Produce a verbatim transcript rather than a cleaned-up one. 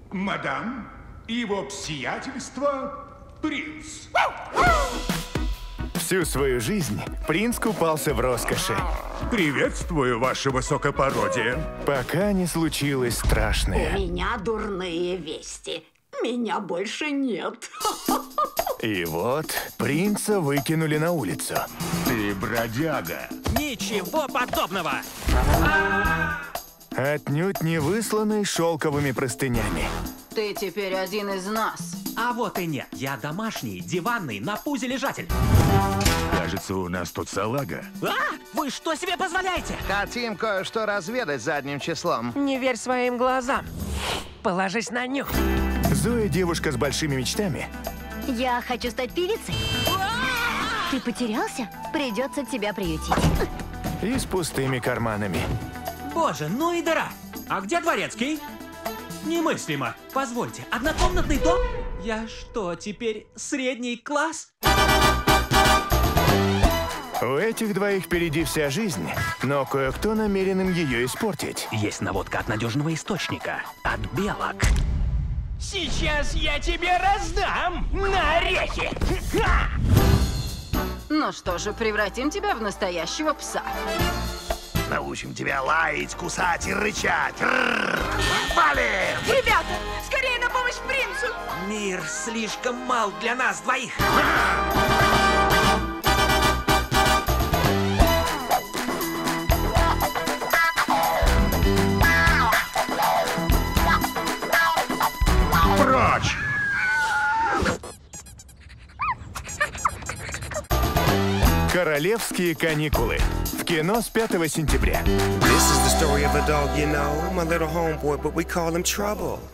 Мадам, его сиятельство принц. Всю свою жизнь принц купался в роскоши. Приветствую, ваше высокопородие. Пока не случилось страшное. У меня дурные вести. Меня больше нет. И вот принца выкинули на улицу. Ты бродяга. Ничего подобного! Отнюдь не высланный шелковыми простынями. Ты теперь один из нас. А вот и нет. Я домашний, диванный, на пузе лежатель. Кажется, у нас тут салага. А? Вы что себе позволяете? Хотим кое-что разведать задним числом. Не верь своим глазам. Положись на нюх. Зоя девушка с большими мечтами. Я хочу стать певицей. Ты потерялся? Придется тебя приютить. И с пустыми карманами. Боже, ну и дыра. А где дворецкий? Немыслимо. Позвольте, однокомнатный дом? Я что, теперь средний класс? У этих двоих впереди вся жизнь, но кое-кто намерен им ее испортить. Есть наводка от надежного источника. От белок. Сейчас я тебе раздам на орехи. Ну что же, превратим тебя в настоящего пса. Научим тебя лаять, кусать и рычать. Валим! Ребята, скорее на помощь принцу. Мир слишком мал для нас двоих. Прочь! Королевские каникулы. В кино с пятого сентября. This is the story of a dog, you know, my little homeboy, but we call him Trouble.